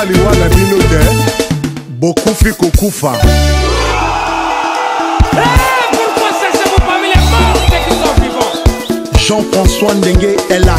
liwana bino te bokufi kokufa. Pourquoi cherchez-vous parmi les morts ceux qui sont vivants? Jean-François Ndenge est là.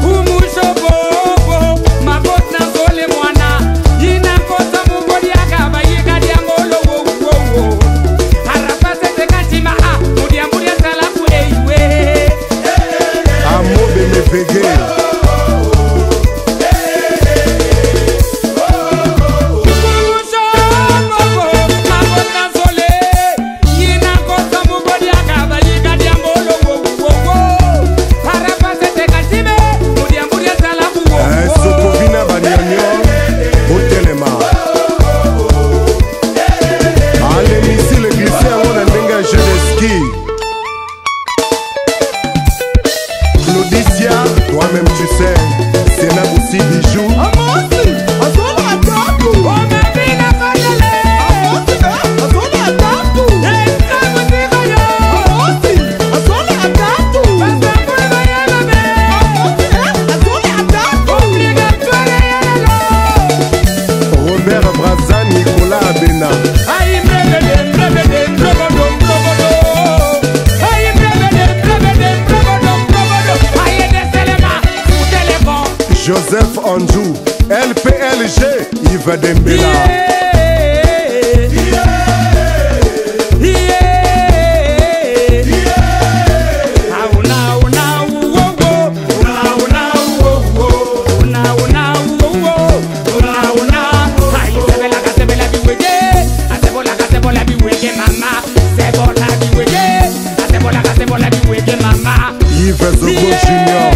Toi-même tu sais, c'est là aussi bijou. Robert Braza, Nicolas Abena. Joseph Anjou, LPLG, Yves Dembela. Yves Zogo Junior.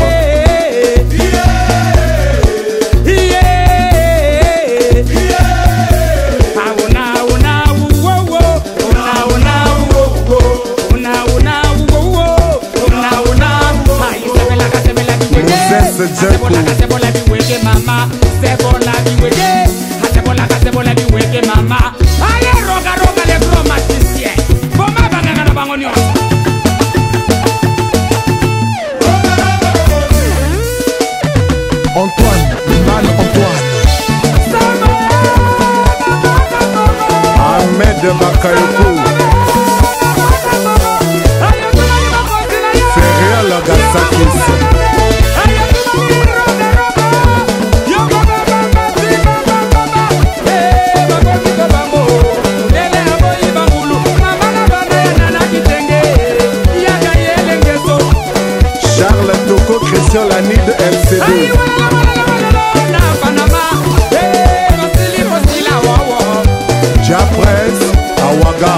C'est bon la vie weke mama, c'est bon la vie weke, c'est bon la vie weke mama. Allez roga les gros magiciens, comment bangana na bangonio. Antoine, mal Antoine. Ahmed Bakayoko. Ferrier Lagasakis. La nuit de LCD. Japres Awaga.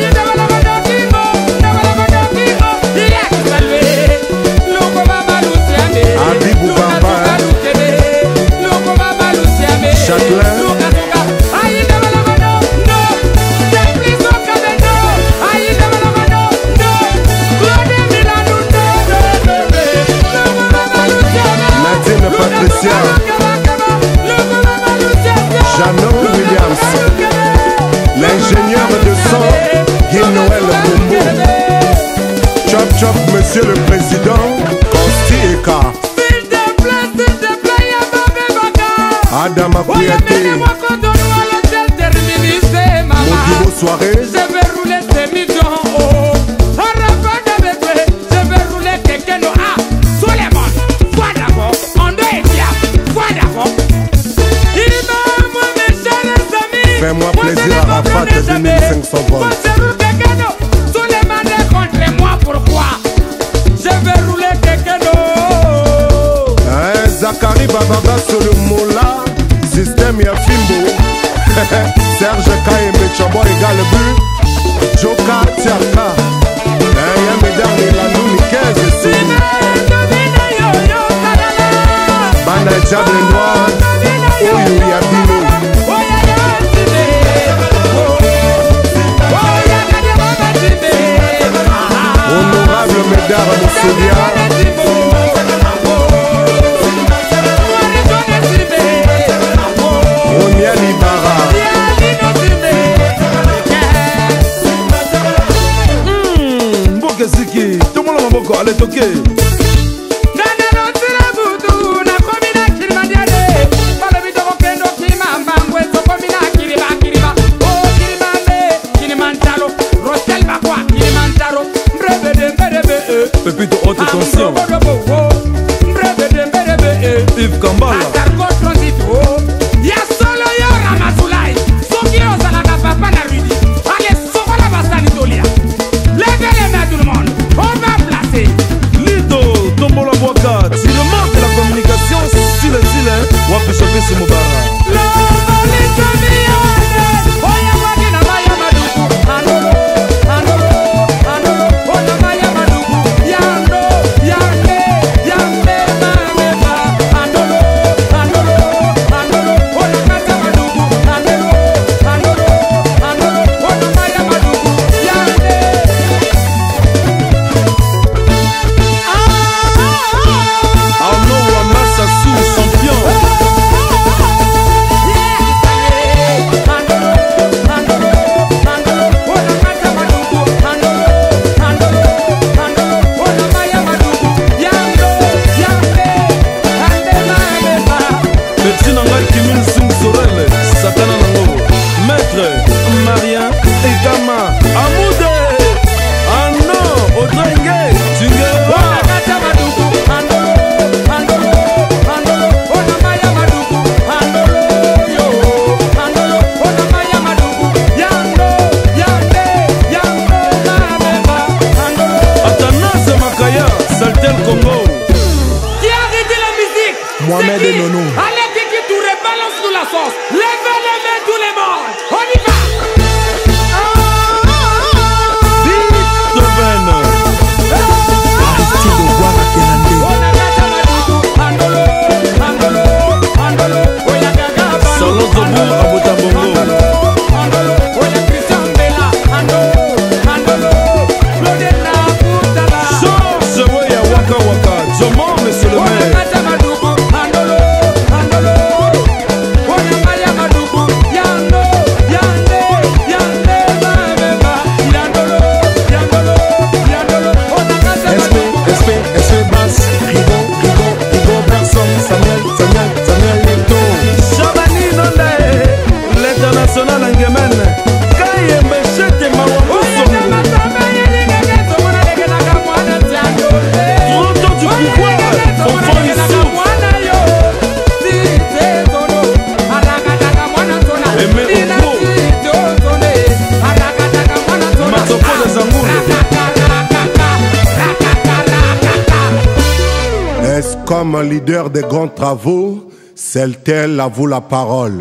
Abibou Bamba. Châtelain. Jeannot Williams, l'ingénieur de son, Guy Noël Bombo. Chop chop, monsieur le président, Consti Eka. S'il te plaît, Adama Kouyaté. Modibo soirée. Je vais rouler ces millions en haut. Je vais rouler quelqu'un au A. Tout le monde, vois d'abord. On doit être fiable, vois d'abord. Fais-moi plaisir à Rafat de 2500 volts. Tous les mandats contre moi, pourquoi? Je vais rouler quelqu'un d'autre. Zachary Babaga Solomola, système Yafimbo. Serge Kayembe Chabo égale but. Joka Tiaka. Yamedar Nilanou 15 Sini. Bana Diable Noir. Oyo Yabino. Honorable Médard Mousselia. Ronia Libara. Mbokesiki, tout le monde m'a beaucoup allez toquer. Nana no tira budu na komina kirmadiade. Balo bito kendo kimamba. international Angemen Kayembe Chete Mawambo Songo 30 ans du pouvoir Enfant ici Est-ce comme leader des grands travaux, Celtel avoue la parole.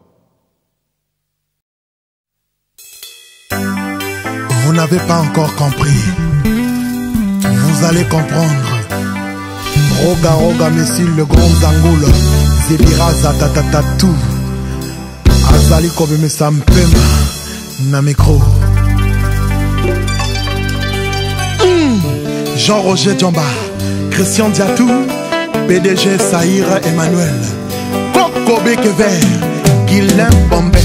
Vous n'avez pas encore compris. Vous allez comprendre. Roga Roga Messil le grand Zangoula Zebira Zatatatatou Azali Kobeme Sampema na micro. Jean-Roger Djamba, Christian Diatou, PDG Saïr Emmanuel, Coco Bekever, Guilhem Bombette.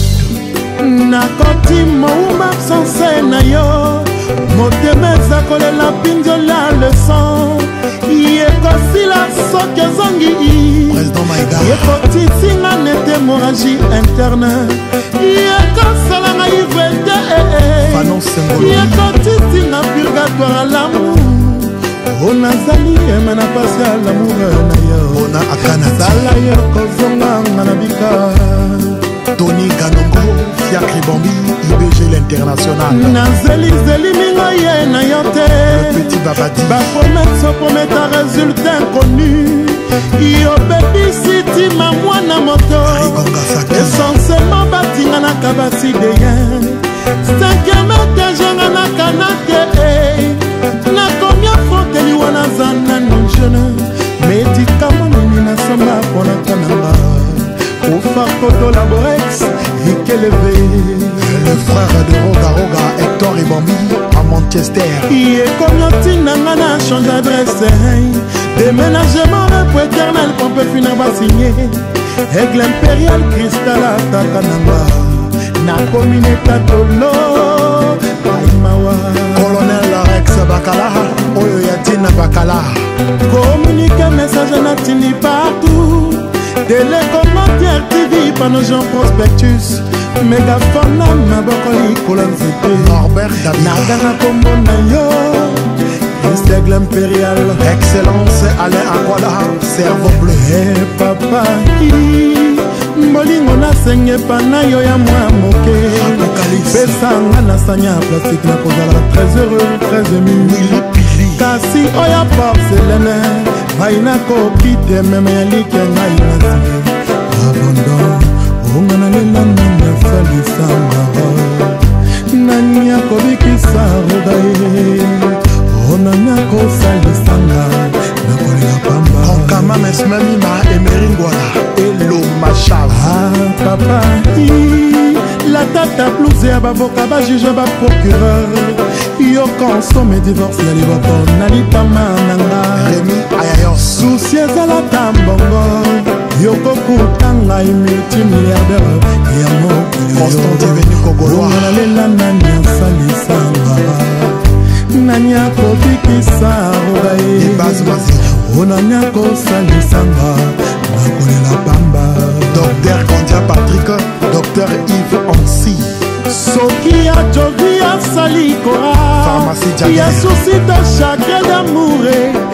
Nakoti mouma sanse na yo, motema zakolela pinjola le sang. Yekosi la soke zongi Président Maïga Yekoti singa nete hémorragie interne Yekosala nga ivete Fanon Sengolo Yekoti singa purgatoire à l'amour On a zali emena pasi à l'amour na yo On a Akana Zala yoko zonga nganabika Tony Ganongo, Fiacre Bambi, IBG l'international. Nazeli zeli minga ye na yote. Le petit Babadi. Ba promettre so promettre un résultat inconnu. Yo baby city ma mwana moto. Essentiellement batinga na kabasi de yen. 5e étage na kanate. Na combien fois que li wana zana non jeune. Médicament ni na samba pona kananga. Au farcoto laborex et qu'elle le frère de Roga Roga Hector et Bambi à Manchester. Il est comme Nana change d'adresse. Déménagement pour éternel pompe funèbre signé. Aigle impérial cristal à Takanamba. Na commune Tatolo Aimawa. Colonel Rex Bakala Oyo Yatina Bakala. Communiquer message natini partout. Télécommentaire TV, Panojean Prospectus Mégaphone, Mabokoli, Colonzité Norbert David Nagana Kombo Nayo Seigle impérial Excellence Alain Akwala Cerveau bleu papa Molingo na senge panayo ya mwa moke Pesanga na sanya plastique na kozala très heureux, très ému Kasi oya porcelaine Vaina kokite meme ya like ngai na zinge Abandon Onga na lela nanya salisa maro Nanya kobikisa rogaye Onanya kosalisanga Nakolela pamba Onkama mesmemi ma emeringwala Elo machava Ah papa La tata blouse ya bavoka ba juge ba procureur Yo consomme divorce ya liboko nalipama nanga Rémi Ayayo Souci ezala tambongo Yo kokutanga multimilliardaire Ya mokili Constant Diveni Kogoloa Nalela nanya salisanga Nanya kobikisa rogaye Ibaz Mazina Nanya kosalisanga Nakolela pamba Docteur Kandia Patrick Docteur Yves Ansi Soki ya jovi ya sali kora Ya souci de chacun d'amour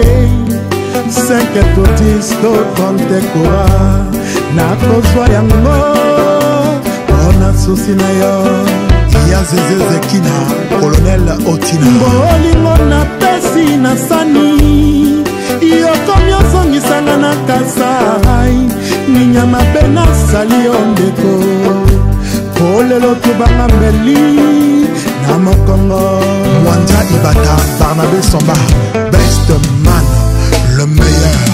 5 to 10 to 30 kora Na kozwa yango Ona souci na yo Ya Zeze Zekina Colonel Otina Bolingo na pesi na sani Yo komi ozongisanga na kasai Ninyama pe na sali yo ndeko Kolelo tubanga mbeli na mokongo Mwanja Ibata Barnabé Somba Best man le meilleur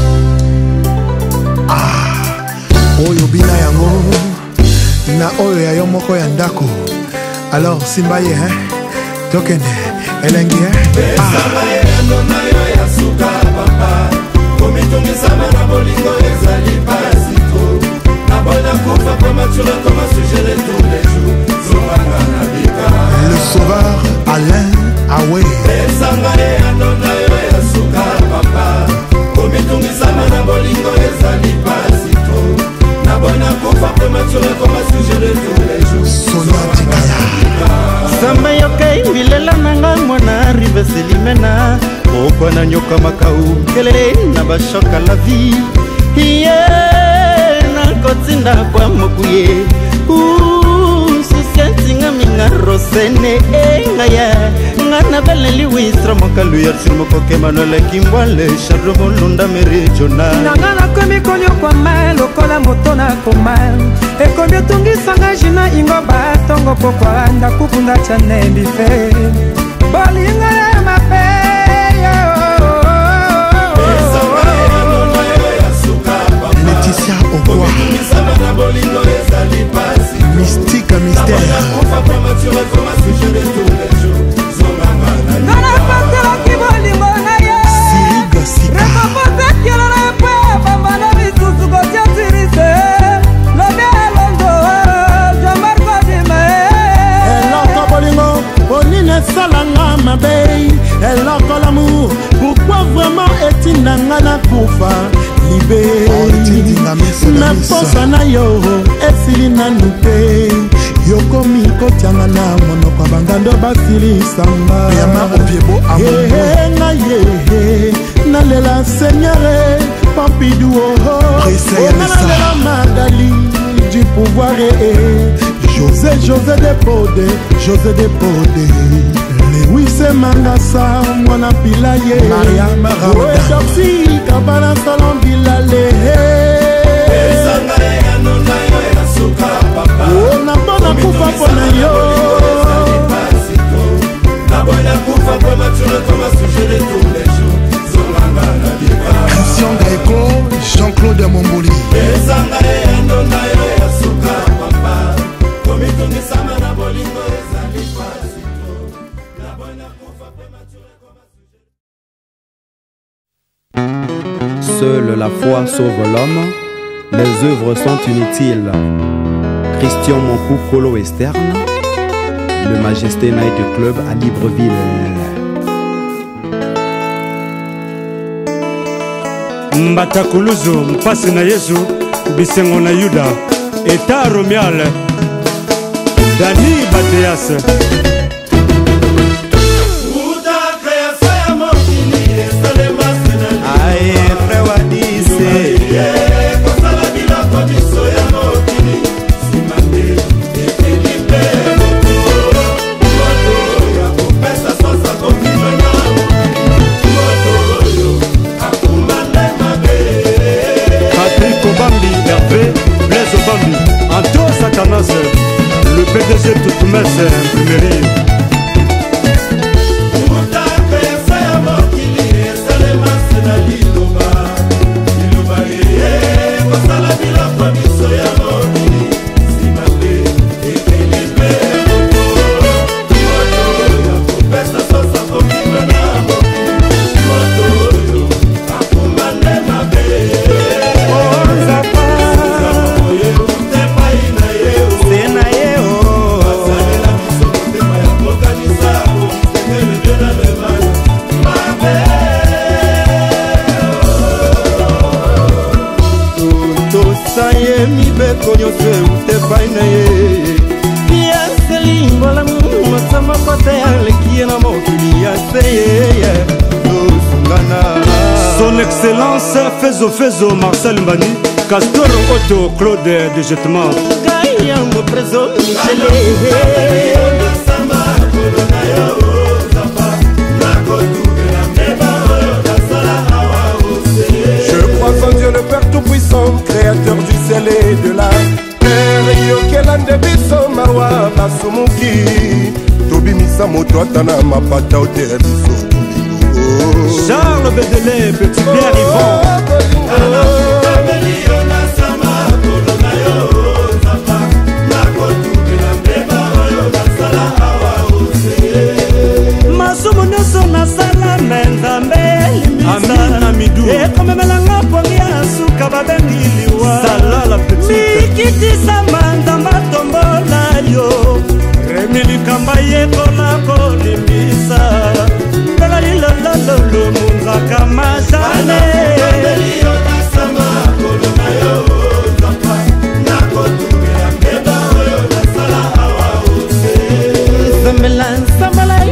Oyo bina yango Na oyo ya yo moko ya ndako Alors simba ye Tokende Elengi Besama ye nona yo ya suka papa Komitungisama na bolingo ezali pasito Nabona kufa prématuré comme un sujet de tous les jours Zonganga na bika Le sauveur Alain Awe Besama ye nona yo ya suka papa Komitungisama na bolingo ezali pasito Nabona kufa prématuré comme un sujet de tous les jours bilela nanga mwana rive selimena okwa na nyoka makau kelele na bashoka la vie iye nakotinda kwa mokuye susiantinga minga rosene engaya ngana beleli wisra mokalu yarsin mokoke Manuel Kimbwale Charles Molunda Merijona nangana komi konyo kwa ma lokola moto na koma ekomi otungisanga jina ingo batongo pokwa ndakukunda chanembi fe bolinga ya mapeyo Laetitia Oboa Mystique Mystère ngana patelaki bolingo na ye Siriga rekopotekielona epe bambana bisusu kotiatirise lobi elondo jamarko bima eloko bolingo bonine esalanga mabe eloko l'amour pourquoi vraiment etindanga na kufa libe naposa na yo esili nanu te yokomi kotianga na monoko bangando basilisanga na ye nalela seigneur Pompidou nalela Magali du pouvoir José Depode Lewis Mangasa mwana pilaye Mariam Rodoxy kabana salon bilale na bona kufa pona yo Christian Gaeko, Jean-Claude Momboli Seule la foi sauve l'homme, les œuvres sont inutiles. Christian Monkou Colo Externe, le Majesté Night Club à Libreville. Mbata Kuluzu, mpasi na Yesu, bisengo na Yuda, Eta Romial, Dani Bateas. aye frewa dise Patrick Obambi, Hervé, Blaise Obambi, Anto Satanas, le PDG Toutoumès, imprimerie. Son Excellence Fezo Marcel Mbani, Castor Otto Claude de Jetement. Je crois en Dieu le Père Tout-Puissant, Créateur du ciel et de la terre. Yokelande biso mawa basumuki tobimisa moto atana mapata otere biso. Charles Bedelé, Petit Pierre Yvon. masumu nyonso nasala na nzambe limisa ekomemelanga pongi ya suka babengi liwa mikitisama nzambe atombola yo remi likamba yekola kolimbisa mbela lilolololo munzaka majane Sambala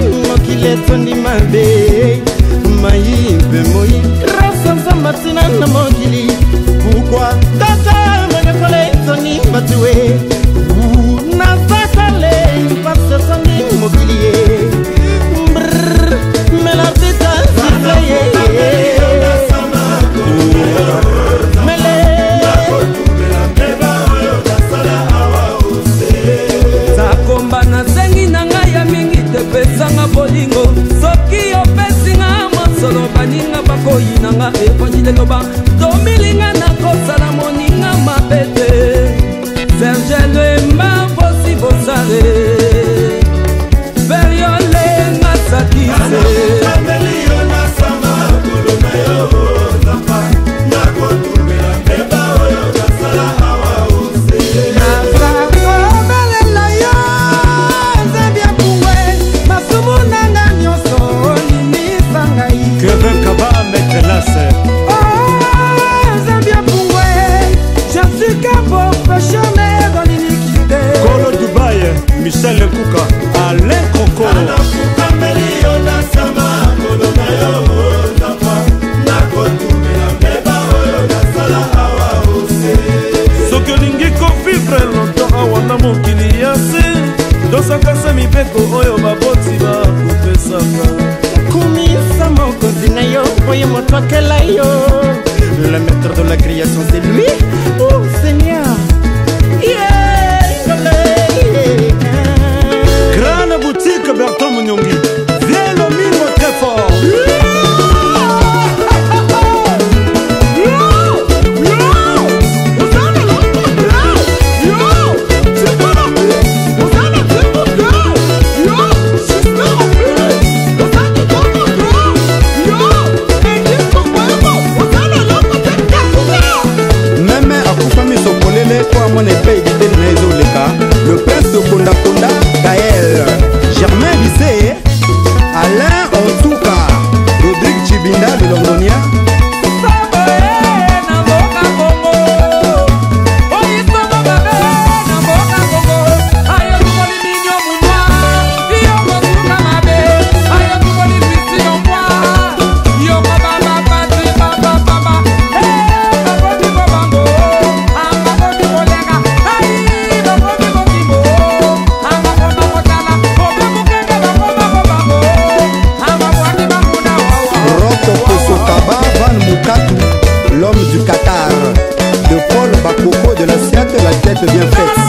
Michel Kuka, Alain Coco. soki olingi kovivre longtemps awa na mokili ya se tosaka se mibeko oyo baboti bakopesaka komisa mokonzi na yo oye moto akela yo le maître de la création c'est lui oh Seigneur Grande boutique Bertrand Munyongi, viens le mime très fort. Mon épée d'idée le prince de Konda Konda, Gaël, Germain Bissé, Alain Ontuka, Rodrigue Chibinda, le Londonien. L'homme du Qatar, de Paul Bakoko de la Siate, la tête bien faite.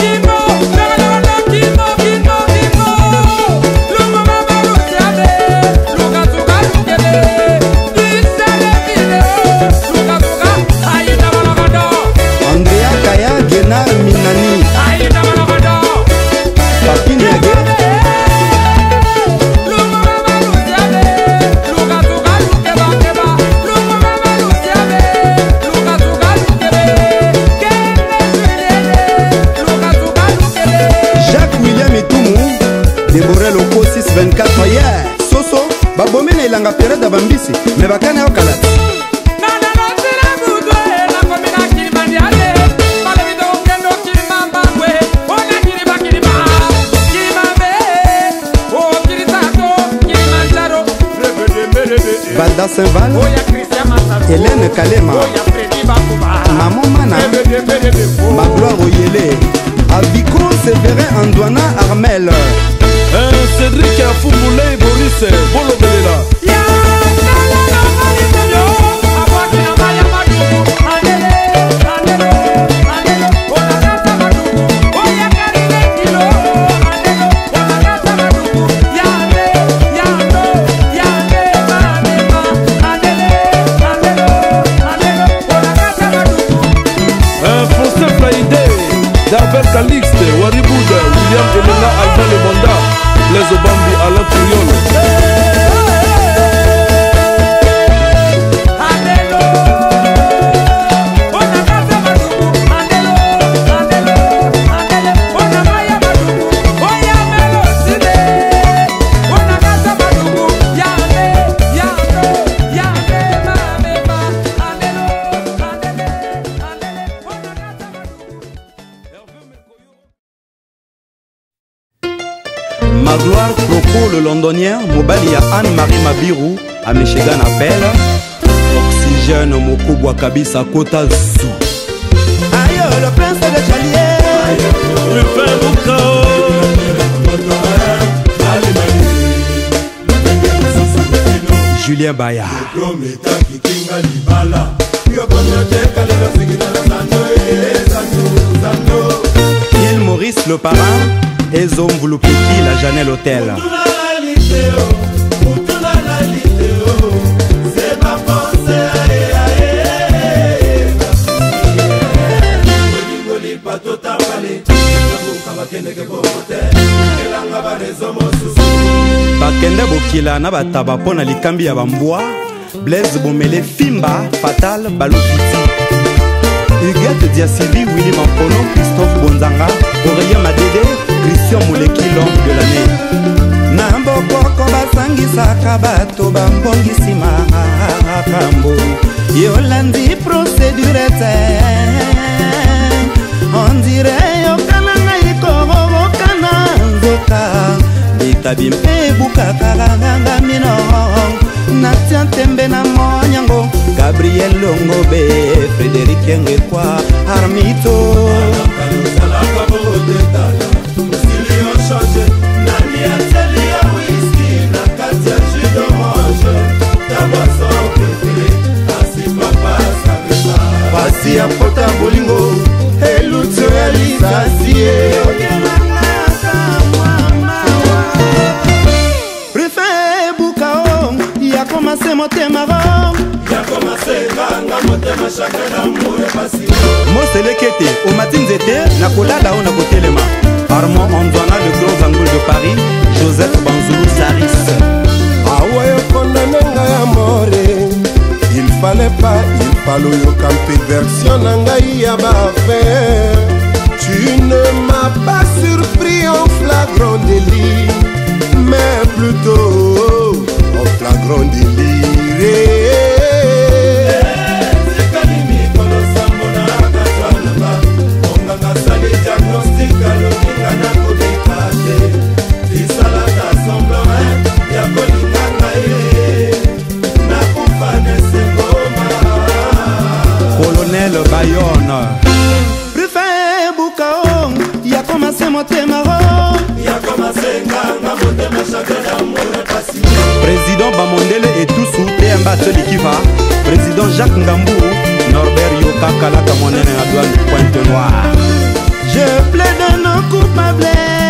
Andrea Kaya, Genar Minani, Papi Niagé. Déboré Loko 624 yeah. Soso, babome na ilanga période ya bambisi, me bakana yo kalati. Bada Saint-Val, Hélène Kalema, Maman Mana, Magloire Oyele, Aviko Séverin Andouana Armel. Cédric Afoumoulé Boris Bolobelela. Français Friday, David Calixte, Waribouda, William Elena Alban Le Bonda, Les Obambi Alain Touriol. Magloire Croco le londonien, Mobali ya Anne-Marie Mabiru, à Michigan appelle Oxygène Mokubwa Kabisa Kota Zou. Ayo le prince de Chalier, le père Bukao. Julien Baya, Il Maurice le parrain, Ezom Voulupeki la Janelle Hôtel. Bakende bokila na bataba pona likambi ya bambwa, Blaise Bomele Fimba Fatal Balofiti, Huguette Diasibi Willy Mampono Christophe Bonzanga, Aurélien Madede Christian Mouleki l'homme de l'année. Nambokoko basangisaka bato bambongisi makambo yolandi procédure te on dirait yokananga ikorobokana sabim ebuka karanganga mino natia tembe na monyango Gabriel Longobe Frédéric Ngekwa Armito pasi ya pota bolingo elutu elisasie Prefe bukao ya komase motema ro ya komase kanga motema chakra d'amour pasi Moselekete o matinzete na kolala ona kotelema Armand Antoine le Gros Angle de Paris Joseph Banzoulou Saris awa yo kondananga ya more il fallait pas il fallait yo camper version na ngai ya baaffaire tu ne m'as pas surpris en flagrant délit mais plutôt en flagrant délire Colonel Bayonne Préfet Bukao ya commencé motema ro ya commencé nganga motema chakra d'amour pasi Président Bamondele et tout souté en bas Kiva Président Jacques Ngambou Norbert Yoka Kalaka monene na douane Pointe Noire Je plaide non coupable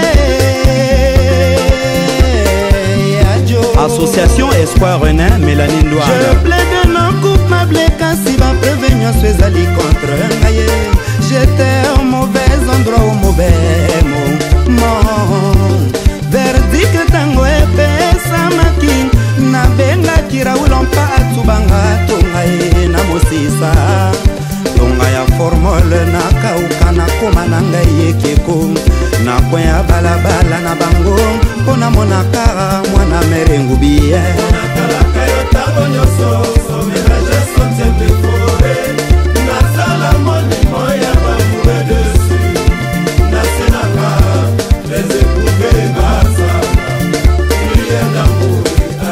Association Espoir René Mélanie Loire Je plaide non coupable kasi va prévenir ceux ali contre ngaye J'étais au mauvais endroit au mauvais moment Verdict tango epesa makin na benga kira ulompa atubanga tongaye na mosisa tonga ya formule na kauka na koma na ngai ekeko na kwen ya balabala na bango pona monaka mwana merengu biye natalaka yo tango nyonso somenage sotiembre fore nasala monimo ya bamoure dessus nasenaka les éprouvés basanga prière d'amour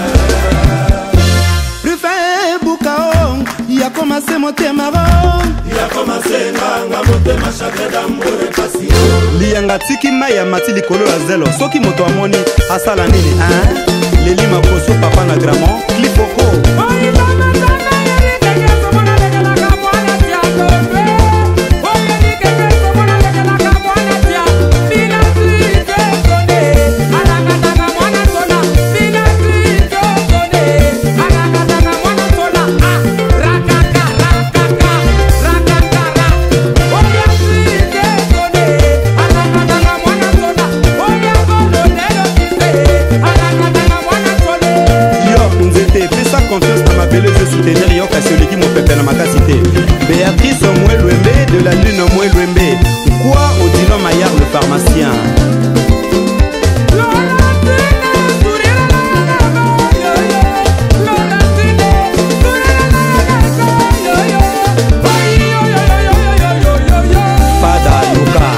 Préfet Bukao ya commencé motema ro ya commencé nganga motema chakra d'amour pasi lianga tiki maya mati likolo ya zelo soki moto amoni asala nini leli makoso papa na gramont klipoko Béatrice Mouelouembe de la lune Mouelouembe Quoi Odilon Maillard le pharmacien Fada Yuka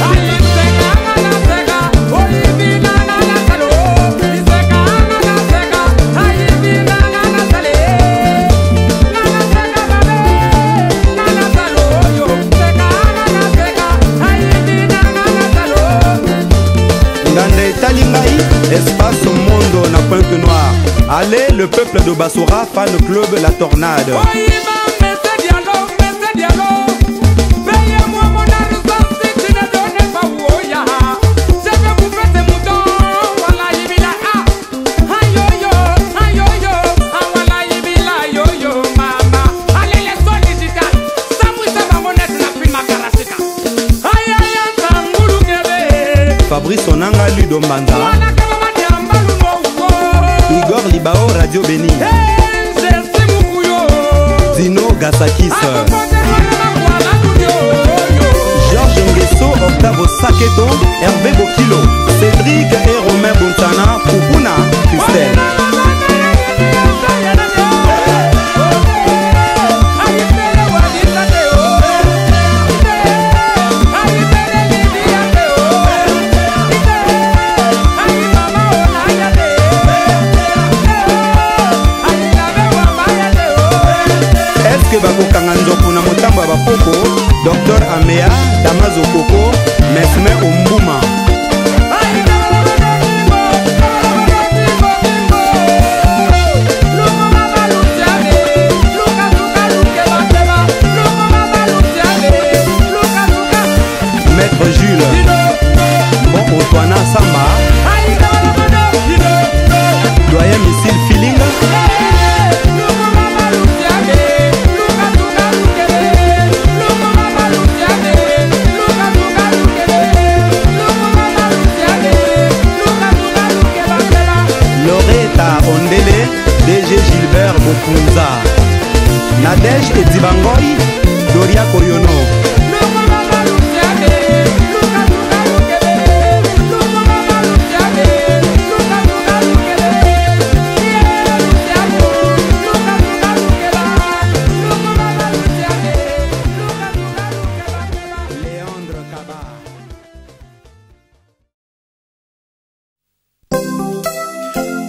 Espace Mondo na Pointe Noire Allez le peuple de Bassora fan club La Tornade Fabrice Onanga Ludo Mbanza Igor Libao Radio Beni Zino Gasakis Georges Nguesso Octavo Saketo Hervé Bokilo Cédric et Romain Bontana Fukuna Christelle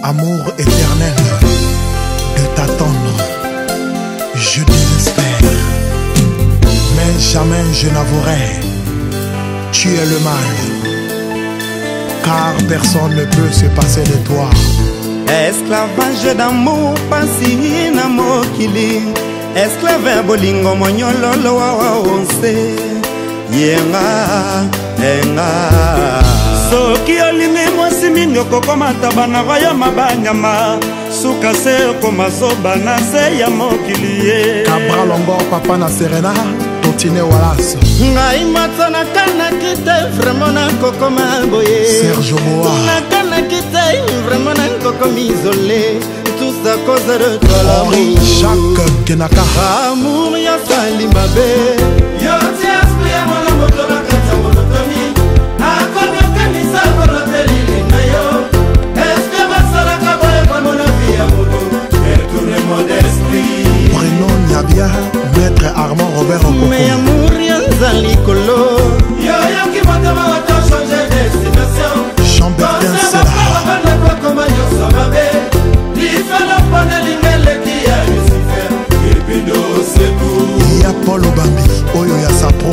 amour éternel de t'attendre. Je désespère, mais jamais je n'avouerai. Tu es le mal, car personne ne peut se passer de toi. Esclavage d'amour pasi na mokili, esclave bolingo monyololo wa onse. Yenga enga soki olingi mwasi mingi okokomata bana koyo mabanyama suka se okoma zoba na se ya mokili ye Cabral Ngor papa na Serena Totine Wallace ngai matana kana kite vraiment na kokoma boye Serge Boa na kana kite vraiment na kokoma isolé tout ça cause de toi Henri Jacques Kenaka amour ya sali mabe yo tias ya mona moto na kata monotomi akono kanisa kono telili na yo est-ce que basala ka boye kwa mona via moto et tout le monde esprit Bruno Nyabia Maître Armand Robert Okoko mais amour ya sali kolo yo yo ki mata ma to changer destination Jean-Bertin Sela comme yo samabe li fala pona lingele ki ya Lucifer et puis do c'est tout ya Paul Obambi oyo ya Sapro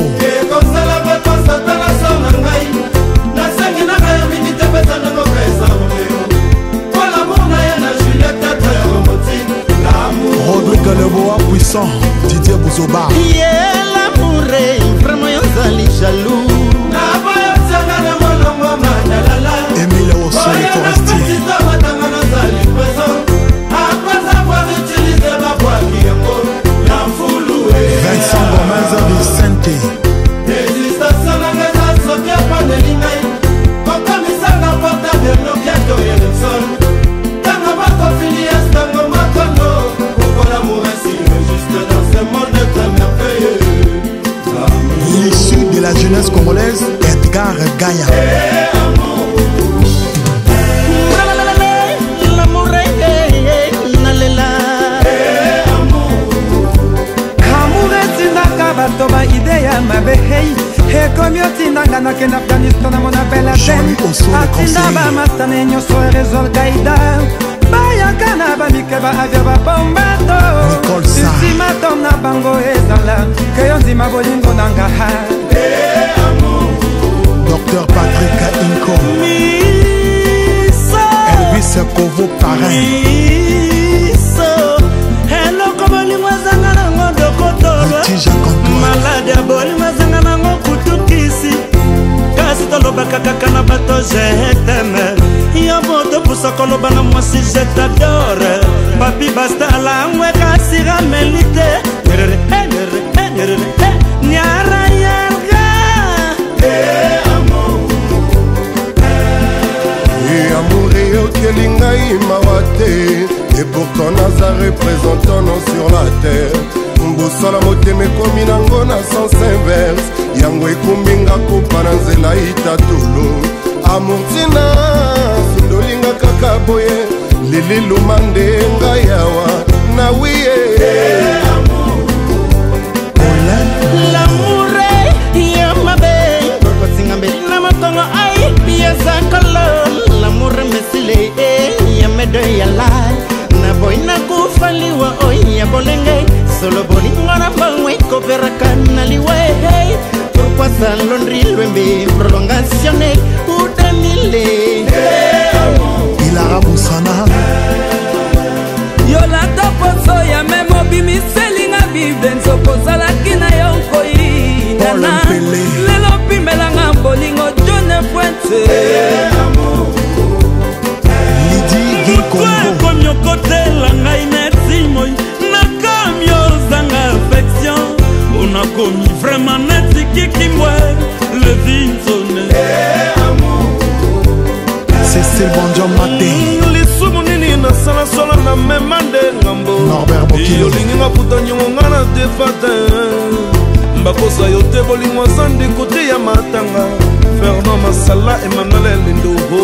Rodrigue Leboa puissant Didier Bouzoba l'amour est vraiment yozali jaloux Émile Osso les forestiers Vincent Gomez Vicente l'issue de la jeunesse congolaise Edgar Gaïa toba idea mabehei ekomi otindanga nakenda afghanistan na mona bela ten atinda bamastane nyonso eresol gaida bayaka na bamike baavio babombato ultimatom na bango ezala keyo ndima bolingo na ngaha Dr Patrick Inko Elvis Kovo Parrain eloko bolingo ezanga nango dokotolo malade ya bolingo ezanga nango kutukisi kasi tolobaka kaka na bato jeteme yo boto pusa koloba na mwasi jetadore babi bastala ngwe kasi ramelite nyara yarga amour eyokeli ngai mawa te et pourtant naza représentant non sur la terre mbosala motema ekomi nango na sens inverse yango ekumbinga kopa na nzela itatolo amour ntina sundolinga kaka boye lililuma nde ngai awa na wiye l'amour ya mabe kokotinga mbeli na motongo ai yazakolo l'amour mesile ya medo ya lai na boy na kufaliwa oya bolenge solo bolingo na bangwe koperaka na liwe pourquoi ça l'onri lwembe prolongation udanile Ilara Boussana yolata poso ya memo bimiselinga bibenzo kozalaki na yo nkoyinana lelo pimelanga bolingo jone pointe Lydie Gikongo komyokotela ngai neti moi nakomi ozanga affection onakomi vraiment neti kikimwe le vinsone Cécile Bonjour Maté lisumu nini nasala sola na mema nde ngambo Norbert Bokilo olingi nga puta nyongo nga na defate mbakosa yo te bolingo aza ndeko te ya matanga Fernand Masala Emmanuel Lindobo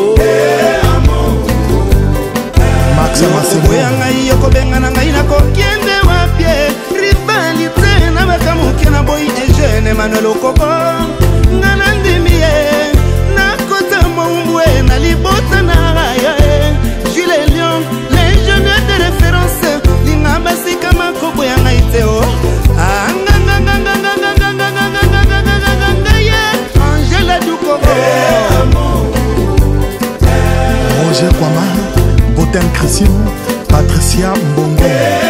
Max Masebo ya ngai yokobenga na ngai nakokende wapie rivalite na bakamuke na boyi eugene Emmanuel Okoko nga na ndimi ye nakota mombwe na libota na raya Jules Lion Roger Kwama, Botin Christian, Patricia Mbongo,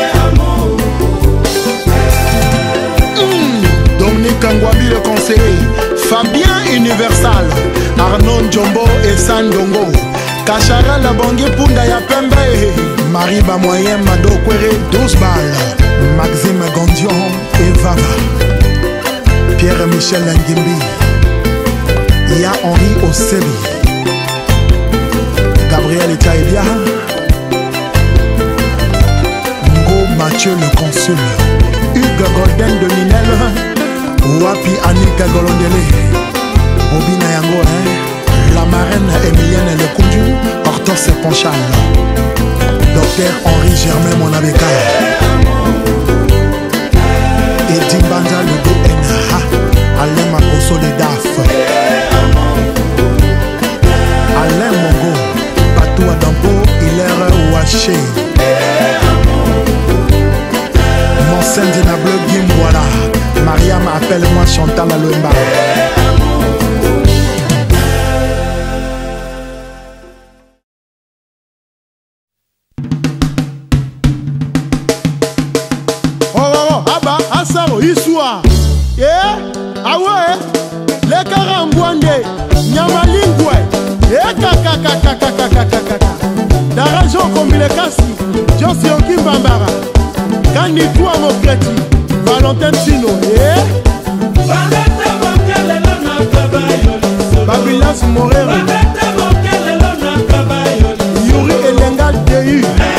Dominique Angwabi le conseiller, Fabien Universal, Arnaud Djombo et Sandongo, Kachara la Bangui Punda ya Pembe, Mariba Moyen Mado Kwere 12 balles, Maxime Gondion et Vava, Pierre-Michel Ngimbi, Ya Henri Osebi, Gabriel Etaïdia, Ngo Mathieu le consul, Hugues Golden de Ninel, Wapi Annika Golondele, Bobina Yango, la marraine Emilienne Le Kundu, Hortense Ponchal, Docteur Henri Germain Monabeka, Eddie Banda le DNA, Alain Makoso le DAF, Alain Mongo, Patou Adampo, Hilaire Ouaché, Monsen Dinable Gimboala, Mariam appelle-moi Chantal Alouemba. Iswa, ah ouais, les Karambouande, Nyamalingwe, kaka, la région comme les Kassi, Josie Okimbambara, Kanitoua Mokreti, Valentin Tino, Babilas Morero, Yuri Elenga Deyu,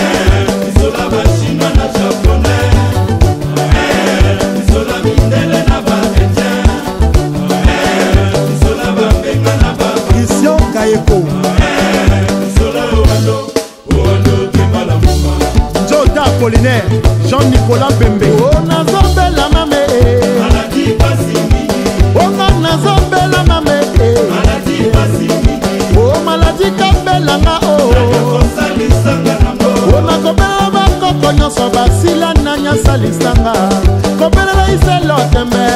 Christian Kayeko, Jota Apollinaire, Jean-Nicolas Bembe, oh Nazobela Mame, oh Nazobela Mame, oh Maladie Kabelanga, oh Nakobela Bakoko Nyonso Basila Nanya Salisanga, Kobela Iselo Tembe,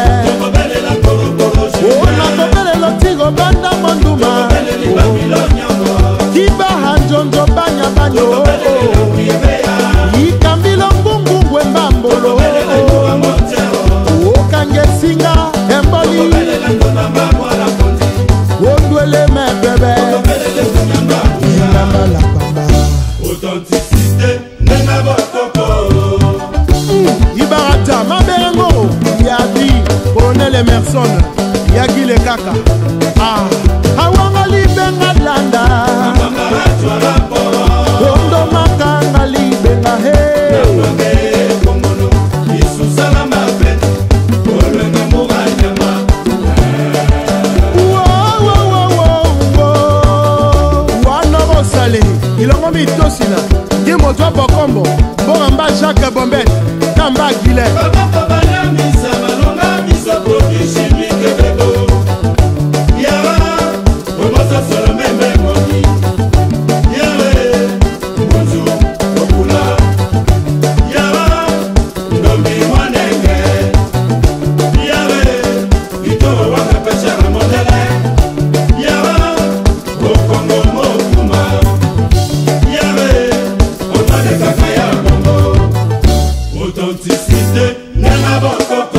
oh Nakobela Tigo Banda Monduma, Kiba Hanjonjo Banya Banyo, Ikambilo Mbungu Mbambolo, oh Kangesinga Emboli, Wondwele Mebebe, Inamba la Pamba, Authenticité, Nenabokoko, Ibarata, Maberengo, Yadi, Colonel Emerson, Yagi le Kaka, ah, Awangali Bengadlanda, Ondo Makangali Bengahe, Ilongo mitosina, Dimo Dwa Bokombo, Boramba Jacques Bombette, Tamba Guilet. Authenticité, Nenabokoko.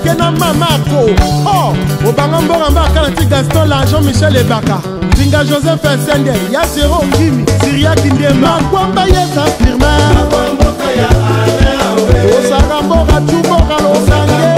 Moke na mamako. Oh, obanga mbora mbaka na ti Gaston la Jean-Michel Ebaka. Zinga Joseph Sende, ya Zero Ngimi, Syria Kindema. Makwamba yesa firma. Makwamba ya ale. Osaka mbora chubora losange.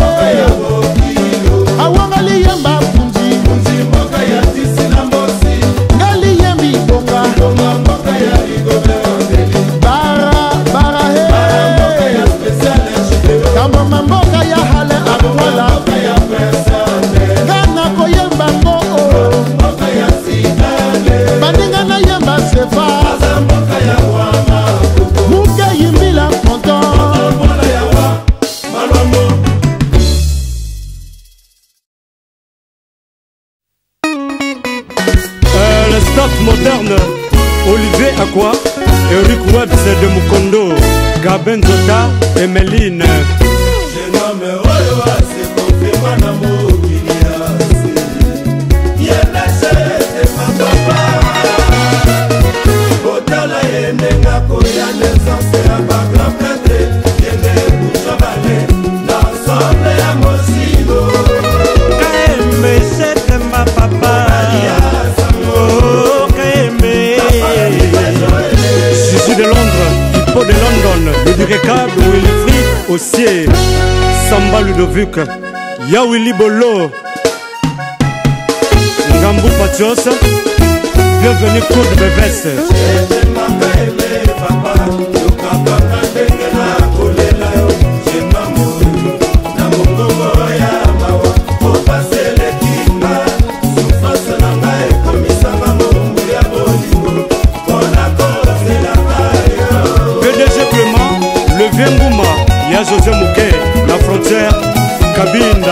Awangali yemba punji. Punji mboka ya tisi na mbosi. Ngali yembi bonga. Bonga mboka ya igobe ondeli. Bara he. Bara mboka ya special chideo. Kamba mboka ya hale akwala. Mboka ya presande. Gana ko yemba ngo. Mboka ya sidale. Bandinga na yemba sefa. Aza mboka ya wama. Muke yimbila konton. Mboka ya wa. Malwamo. Staff moderne, Olivier Aqua, Eric Webbs de Mukondo, Gabin Zota et Méline. Je nomme Oyo Ase, confirma na Mokiliase. Yena chete papa. Botala yenenga koya nesance ya ba grand prêtre. Yene boucha balé, l'ensemble ya Mosilo. Kaembe chete ma papa. Jésus de Londres, Hippo de London, le Direcable, Wilfried Ossier, Samba Ludovic, Yawili Bolo, Ngambou Patios, bienvenue Claude Bevesse. Y'a José Mouquet, la frontière, Kabinda.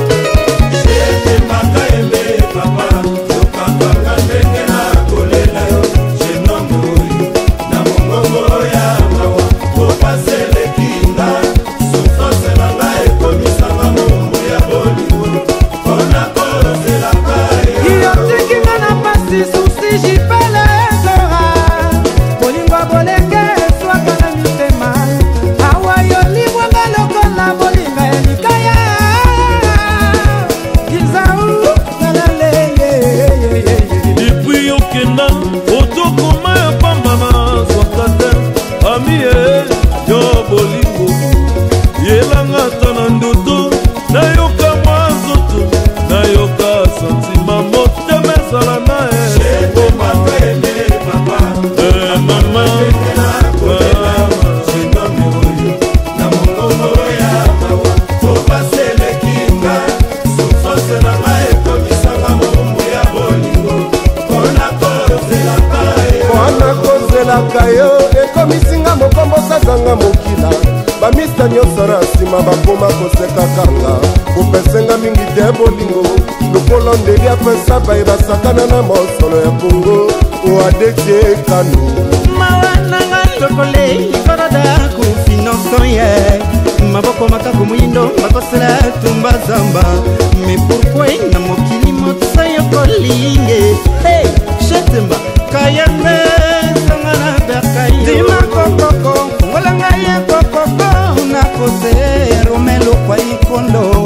ekomisinga mokombo sazanga mokila bamista nyonso na nsima bakoma kosekakanga kopesenga mingi te bolingo lokolo ndeli apesa baye basakana na mosolo ya kongo oadetie kano mawananga lokole ikoroda kufinanso ye maboko makako moyindo bakosela tumba zamba me pourkui na mokili mosa yokolinge hey, shetemba kayembe sangana berkai dima kokoko ngolanga ye kokoko nakose romelo kwa ikondo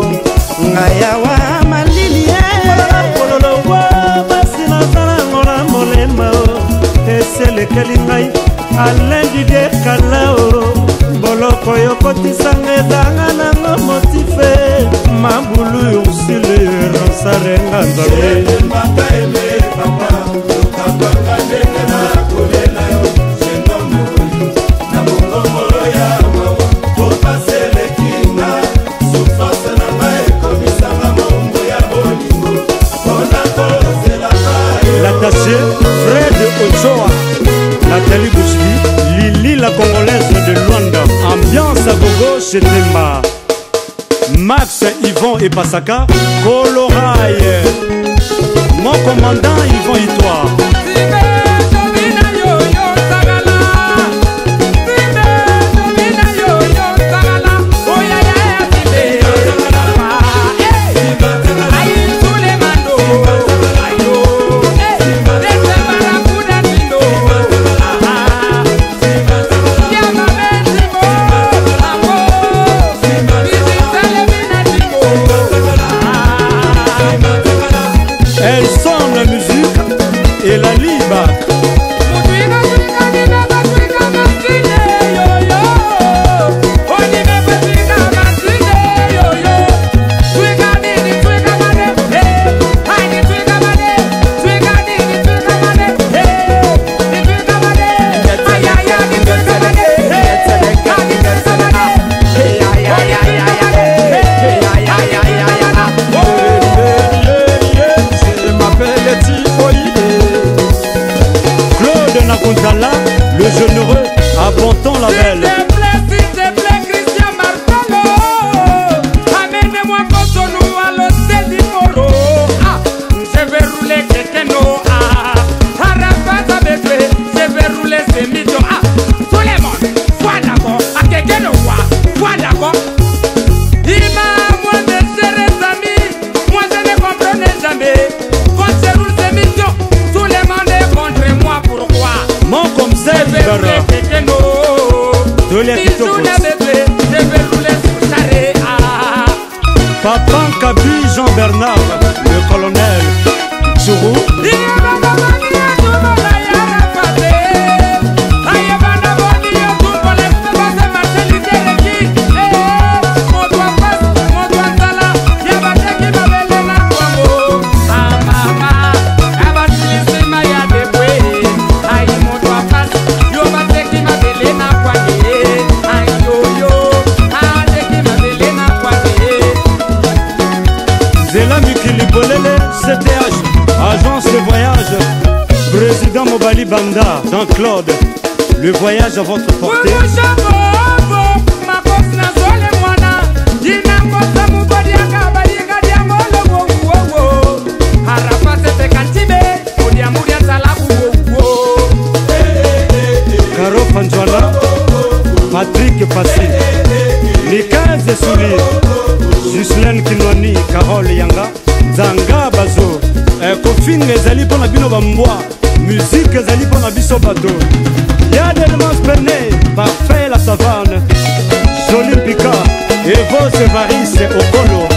ngayawa malili kololowa basi nazala ngona molema eselekeli ngai alendide kalao boloko yokotisanga ezanga nango motife mabulu ursule ransarenga nzambe l'attaché Fred Ochoa, Nathalie Bouchli, Lili la Congolaise de Luanda, ambiance à gogo chez Temba, Max, Yvon et Pasaka, Coloraille, mon commandant Yvon Itoire. Jean-Bernard, le colonel Tchourou. CTH, agence de voyage, président Mobali Banda, Jean-Claude, le voyage à votre portée. Caro Fanjoala, Patrick Passy, Nikaz Souli, Ghislaine Kinwani, Carole Yanga, Zanga Bazo, Kofing ezali pona bino bambwa, musique ezali pona biso bato. Yad Elmas Pernet, Parfait la savane, Jolie Pika, Evo Sevaris Okolo.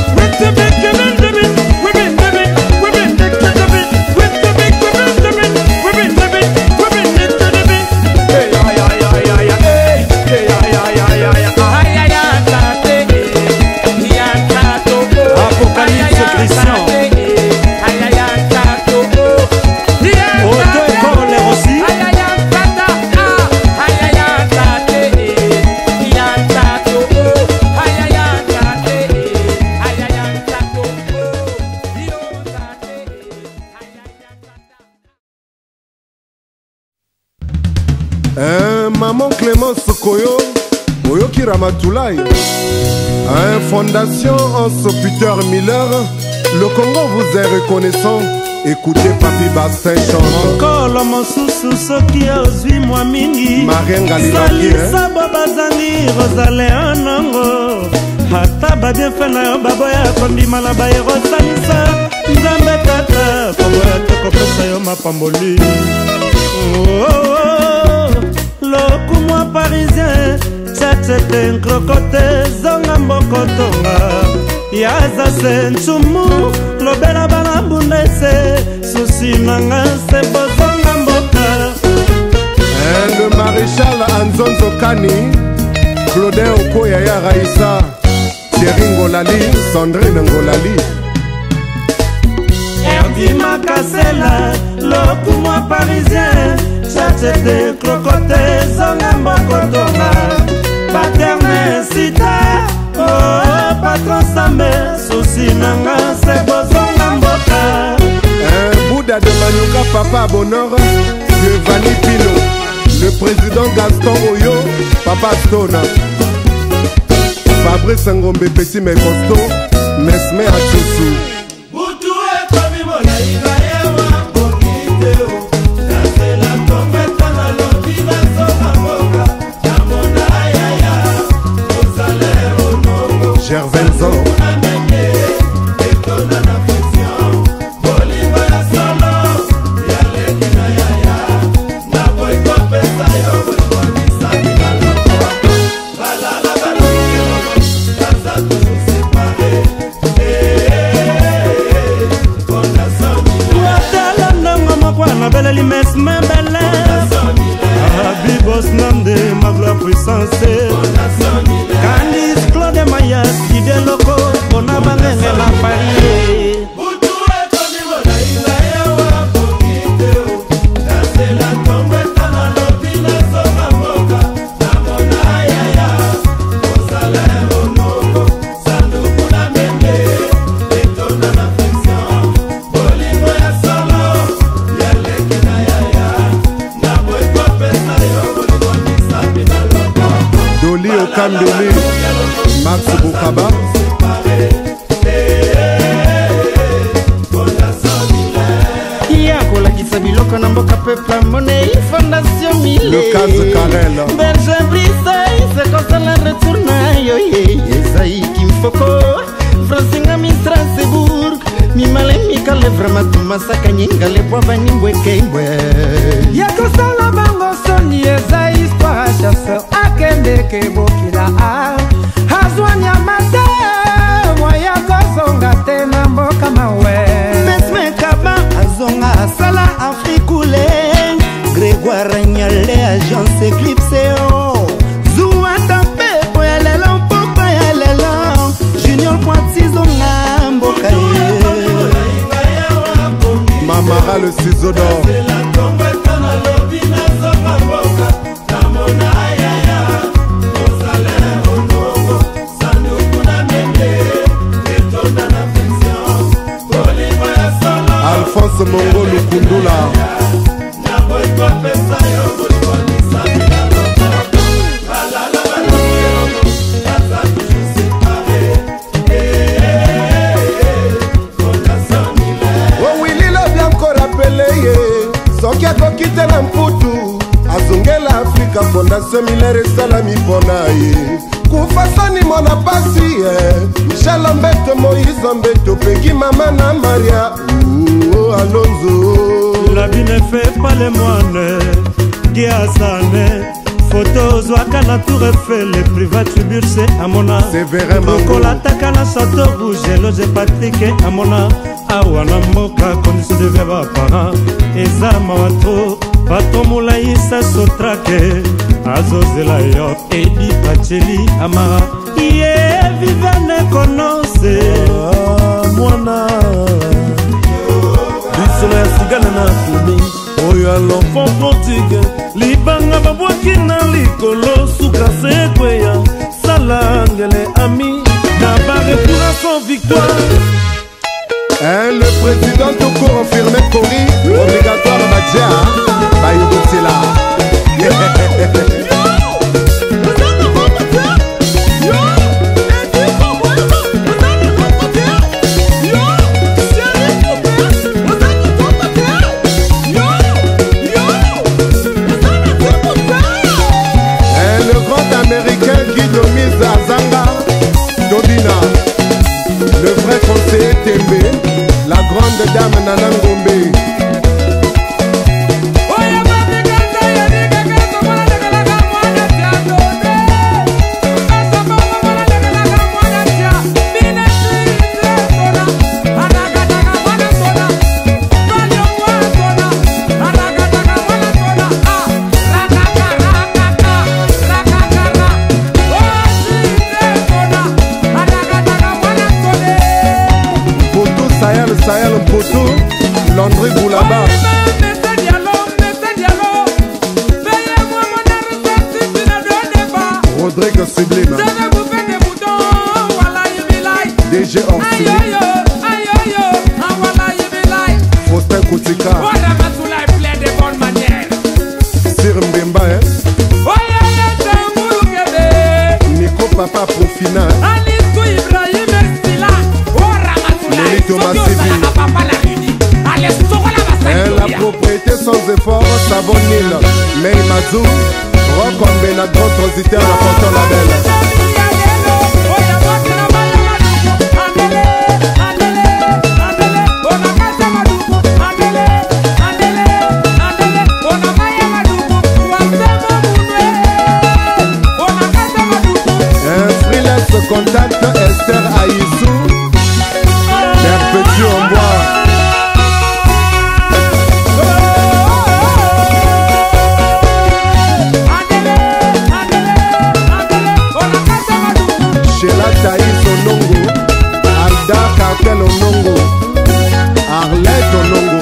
Maman Clémence Koyo, Oyoki Ramatoulaye, Fondation Hans Peter Miller, le Congo vous est reconnaissant. Écoutez Papi Bastin chante. Encore l'homme sous ce qui a ozui moi mingi. Marianne Galilaki. Salisa baba zangi Rosale anango. Hata ba bien fait na yo baboya kondi malaba e rosalisa. Nzambe tata koboya te kopesa yo mapamboli. Loku moi parisien, tchatchete nkrokote zonga mbokotonga. Yaza se nchumu, lobela bana bundese, susi nanga se bozonga mboka. Le maréchal Anzonzo Kani, Claudin Okoya ya Raïssa, Thierry Ngolali, Sandrine Ngolali. Erdi Makasela, loku moi parisien, tchatchete krokote zonga mbokotonga. Paterne sita, oh patron Sambe, souci nanga se bozonga mboka. Bouddha de Manuka Papa Bonheur, Giovanni Pino, le président Gaston Oyo, Papa Stone, Fabrice Ngombe Petit Mekosto, Mesme Atoussou. Gervainzan Beleli mes main belle Abibos Nande Magla puissance Candice Claude Mayas Ide Loco Bona Bangenge la Paris Kambele, Max Boukaba. Yakola Kisabiloko na mboka peuple monnaie Fondation Mille. Le cas Karel. Berger Brissay, c'est comme ça la retourne yoye. Esaï Kimfoko, Francinga Mistra Sebourg. Mi male mi kale vraiment masaka nyinga le poa nimbwe kembwe. Yakosala bango soni eza histoire chasseur akende ke bokila a. Hazwanya mate moya kozonga te na le ciseau d'or. Alphonse Mongo Lukundula. soki akokitela mputu azongela Afrika Fondation Miller esalami mpona ye kufasani mona pasi Michel Mbeto Moïse Mbeto Peggy Mama na Maria Alonso la vie ne fait pas les moines Giasane photo zwaka na tour Eiffel les privatubur c'est Amona Bokola takana Château Rouge Loge Patrick Amona awa na mboka condition de vie ba parents eza mawato bato molaisa sotrake azozela yo edi pacheli amara ye vivane konose mwana bisola ya sigana na fumi oyo ya l'enfant prodigue libanga babwaki na likolo suka sekweya sala ngele ami na barepoura sans victoire. Le président Toko confirmé Kori obligatoire Madja Bayobotela. Le grand américain qui domise Azanga Dobina. Le vrai conseiller Tembe, la grande dame Nana Ngombe. Sayal Poto, Landry Boulaba. Rodrigue Sublime. DG Orsi. Faustin Koutika. Sir Mbemba, Nico Papa Profina. La propriété sans effort, savon Nil, May Mazou, Rokombe, la grande transitaire, la portant la belle. Un freelance contact Esther Aïssou, Perpétue en bois. Thaïs Onongo, Alda Kakel Onongo, Arlette Onongo.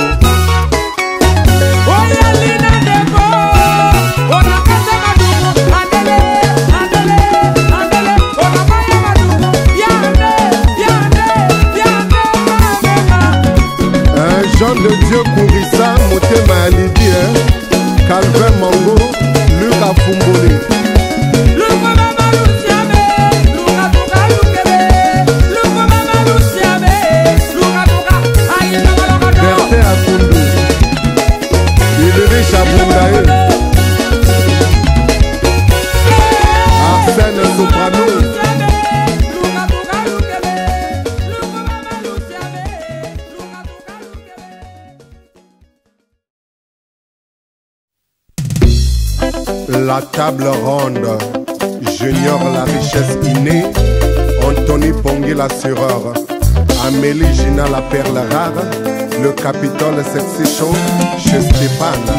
Un Jean de Dieu Kourissa, Motema Alidi, Calvin Mango, Lucas Fumboli. Arsène Soprano. La table ronde, Junior la richesse innée, Anthony Pongui l'assureur, Amélie Gina la perle rare, le Capitole sexy show chez Stéphane.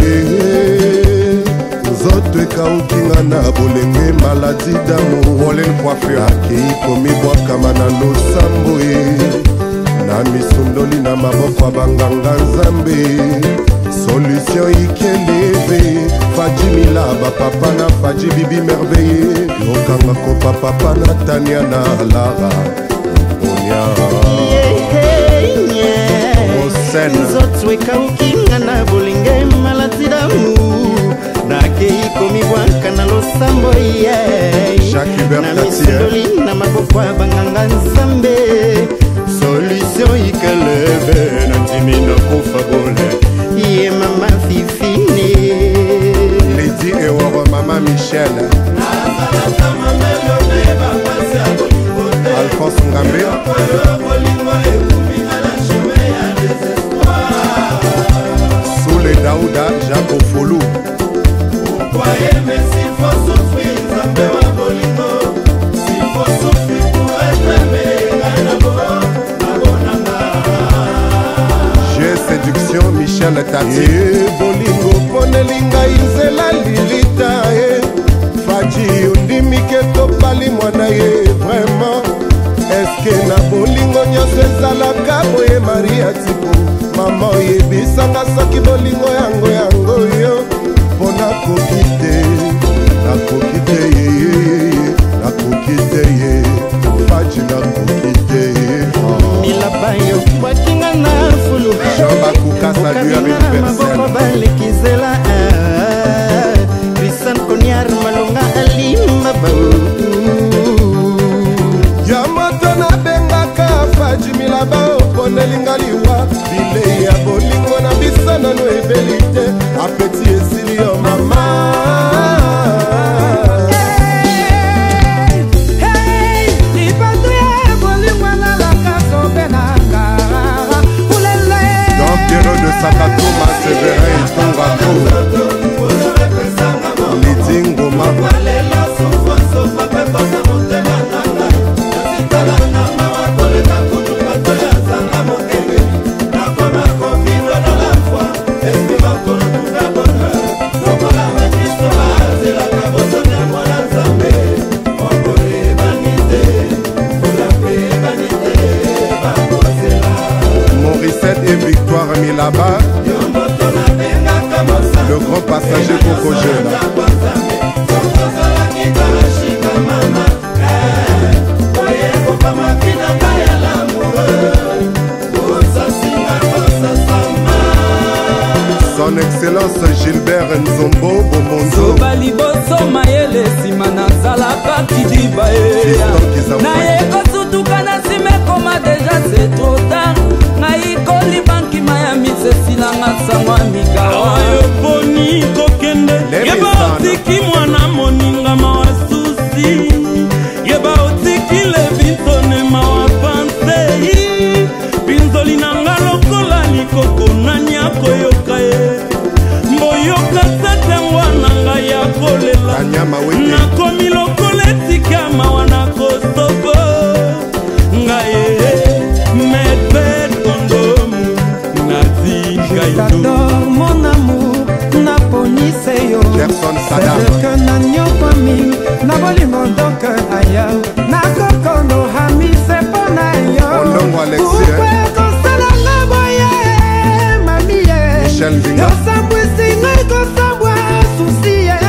Zote kaukinga na bolenge maladi d'amour. Olen coiffure akei komi bwakama na losambo na misundoli na maboko ya banganga nzambe solution ikeleve faji milaba papa na faji bibi merveille yokanga kopa papa na tania na lara onia nzoto ekaukinga na bolinge maladi damu nakei komibwaka na losambo ye na misundoli na maboko ya banganga nzambe solution ikeleve na ndimi na kufa bole ye mama fifine Lady Eworo mama Michel Alphonse Ngambe Soule Daouda Jaco Folou pourquoi aimer s'il faut souffrir Nzambe wa bolingo s'il faut souffrir pour être aimé J'ai séduction Michel Tati bolingo ponelinga inzela lilita faji undimike topali mwana ye vraiment eske na bolingo nyonso ezalaka boye Maria Tipo mama oyebisanga soki bolingo yango yo mpona kokite nakokite ye faji nakokite ye milaba yo wakinga na fulu Jean-Bakuka salueur universel balekizela Christian Koniar malonga alimba bau ya moto nabengaka faji milaba oponelinga liwa bile ya bolingo na biso nano ebeli te apeti esili yo mama Sakatoma Severin Tongako Lidi Ngoma Morissette et Victoire Milaba le grand passager Coco Jeune son excellence Gilbert Nzombo Bomonzo baliboso mayele nsima nazalaka kidiba naye kosutuka na nsima ekoma deja c'est trop tard ngai kolibankima ya misesilanga samwa mikawa ayoponi kokende yeba otiki mwana moninga mawa susi yeba otiki lebitone mawa pansei pinzoli nanga lokola likoko nanyako yoka ye mboyoka satengwana ngai ya kolela nakomi lokola etika mawa na kosobo ngai j'adore mon amour naponise yo que nanyokwami na bolingo donc aya nakokono hamise mpona yo ukwe kosalanga boye mami ye yosambwisi ngai kosambwa susi ye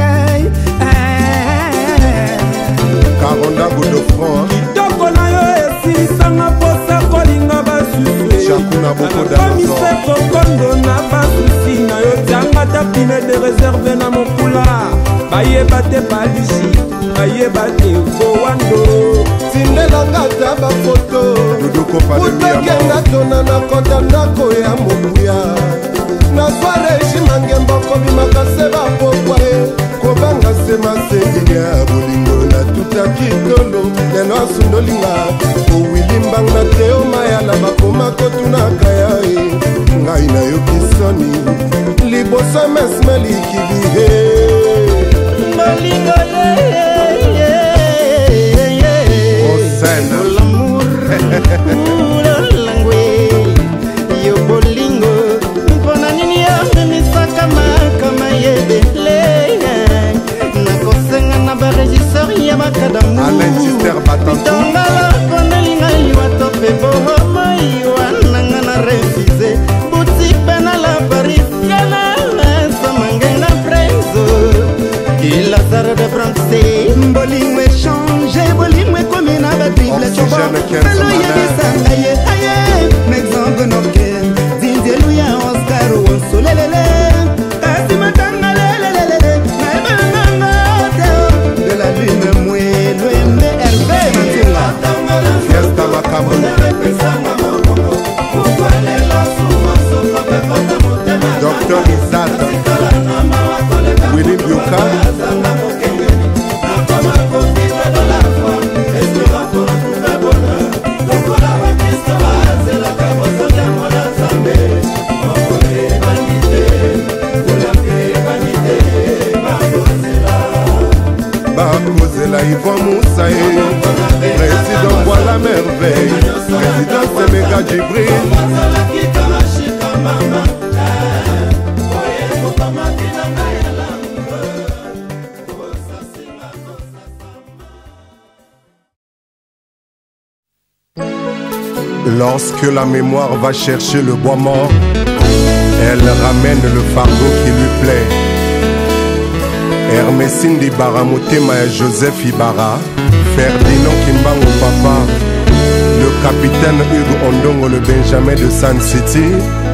Karonda Godofran kitoko na yo esilisanga posa kolinga basusuamise kokondo na basusi na yo tianga tapine de réserve na mokula bayeba te balisi bayeba te kowando tindelanga ta bafoto utokenga tona na kota ndako ya mobuya nazwa régime ngemboko bimaka se bapokwa ye kobanga se masengi ya bolingo na tuta kitolo lelo asundolinga owilimbang na teo mayala bakoma kotunaka ya ye ngai na yo kisoni liboso mesmelikibihe bolingo langwe yo bolingo mpona nini yomemisaka makama yebele nakosenga na baregisseur ya makadamu tongala ponelinga liwa tope bohomo bible cobo felo yebisanga ye aye mexango noke zinzeluya oscar wosolelele kasi matanga lelelele naebanganga teo de la lune mwelo embe herve matula fiesta makambo Dr. Isata Willy Bioka Bakozela Yvon Moussae Président Bois la merveille Président Semeka Djibril Lorsque la mémoire va chercher le bois mort, elle ramène le fardeau qui lui plaît. Hermesine Dibara Motema et Joseph Ibara, Ferdinand Kimbango Papa, le capitaine Hugues Ondongo, le Benjamin de Sun City.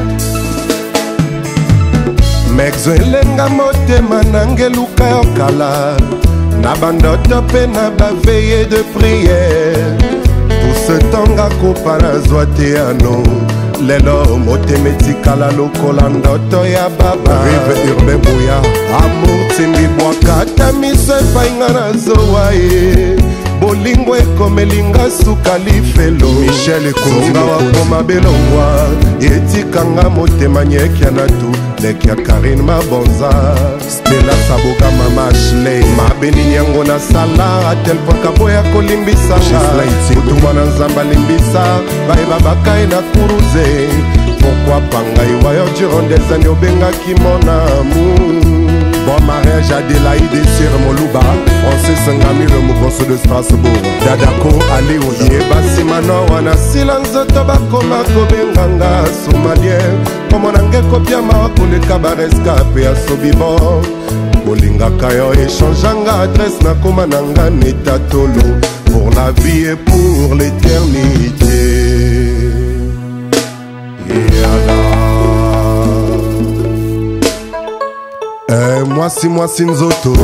Mexo elenga motema nangeluka yokala, na bandoto pe na baveye de prière. Tout ce temps gakopa nazwa te ano, lelo motema etikala lokola ndoto ya baba. Rive urbain boya, amour tindi bwakata miso epai nga nazowa ye. Bolingo ekomelinga suka lifelo Michel ekonga wakoma belongwa etikanga motema nyekia na tu lekia Karine Mabonza Stella Saboka mama Ashley mabeni yango na sala atel poka boya kolimbisanga mutumwa na nzamba limbisa bayeba bakai na kuruze pourquoi pangai wayo durant des années obengaki mon amour. Bon mariage Adélaïde et Sir Moluba Francis Ngami le Mukoso de Strasbourg Dadako Ali Oyeba Simano wana silanzo tobakoma kobenganga Somalien Komonange kopia mawakoleka barescape ya Sobibo Bolingaka yo échangeanga adresse na komananga netatolo pour la vie et pour l'éternité. Mwasi nzoto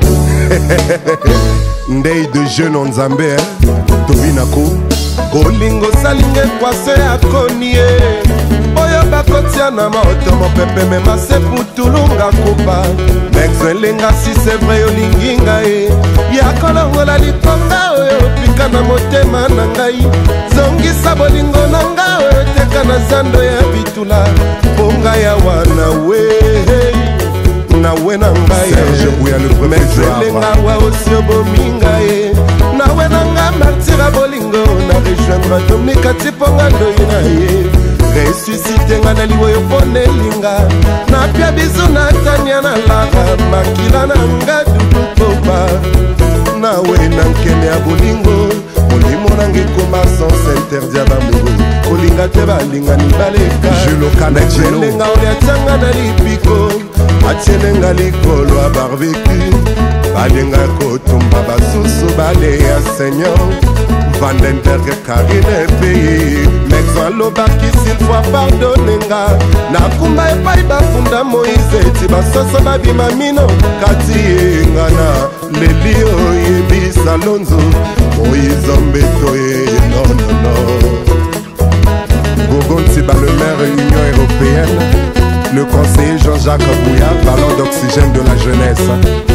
Ndei de jeune on Nzambe Tobinako Bolingo salinge kwase akonie Oyo bakotia na maoto mopepe mema se putulunga kupa Mexo elenga si c'est vrai olinginga e Yakolongola likonga oyo pika na motema na ngai Zongisa bolingo na nga oyo teka na zando ya bitula Ponga ya wana we na wena ngai Serge Bouya le premier joueur Mezelenga wa osio bominga ye na wena nga martira bolingo na rejoindre Dominika Tiponga ndoina ye ressuscite nga na liwoyo ponelinga na pia bizu na tanya na lara makila na nga dudu koba na wena nkene ya bolingo molimo nange koma sans interdit d'amour kolinga te balingani baleka mezelenga olia tianga na lipiko atienenga likolo ya barbecue balenga kotumba basusu bale ya seigneur Vandenberg Karine pays Mexo alobaki s'il fois pardonnenga nakumba epai bafunda Moïse eti basoso babima mino kati yenga na leli oyebisa lonzo Moïse mbeto ye non Gogon Tiba le maire Union Européenne le conseiller Jean-Jacques Bouya, ballon d'oxygène de la jeunesse.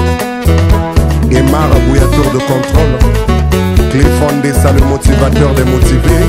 Emar Bouya, tour de contrôle. Clifford Dessa, le motivateur des motivés.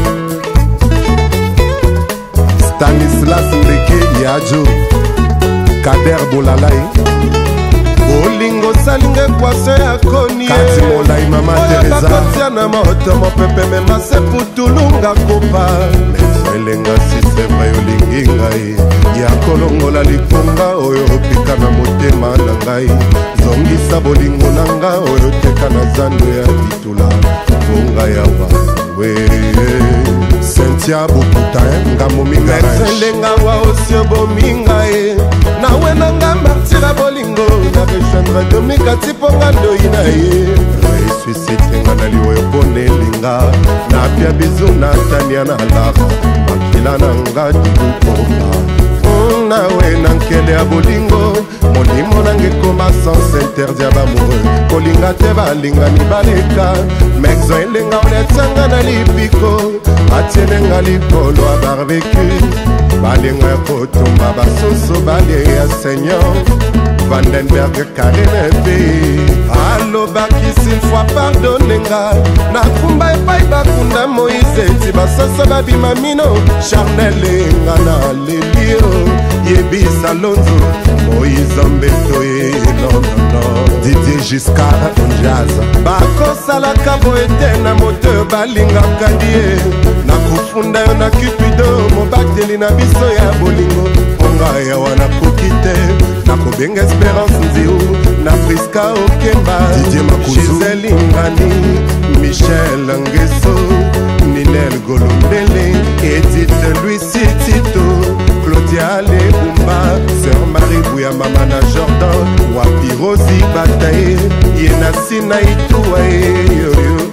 Stanislas Ndeke Yadjo. Kader Boulalai. Bolingo salinge kwase akonie Kati Molai Mama Teresa bakotia na moto mopepe mema se putulunga kopa Mexo elenga si c'est vrai olingi ngai ya kolongola likonga oyo opika na motema na ngai zongisa bolingo na nga oyo teka na zando ya bitula bonga yawa we Cynthia Bokuta ngamominga elenga wa osio bominga e na wena nga martira bolingo na rejoindre Dominika Tiponga ndoina ye ressuscite nga na liwoyo ponelinga nga napia bizu natania na lara makila na nga dikukoma nawe na nkele ya bolingo molimo nange koma sans interdit bamoureux kolinga te balingani baleka mexo elenga onetianga na lipiko atienenga likolo ya barbecu balinga ya kotumba basusu balie ya seigneur Vandenberg Karine mpe alobaki s'il fois pardonnenga nakumba epai bakunda Moïse eti basasa babima mino Charnel enga na lelio yebisa lonzo Moïse mbeto ye nonono Didier Giscard Jazz bakosalaka boete na moteur balingaka die nakofunda yo na Cupido mobateli na biso ya bolingo ponga ya wana kokite nakobenga Espérance Nziu na Friska Okemba Gisèle Ngani Michel Ngeso Ninel Golombele Edith Lucie Tito Claudia Lebumba Sœur Marie Bouya Mamana Jordan Wapi Rosi Bataye Yenasina Itouaye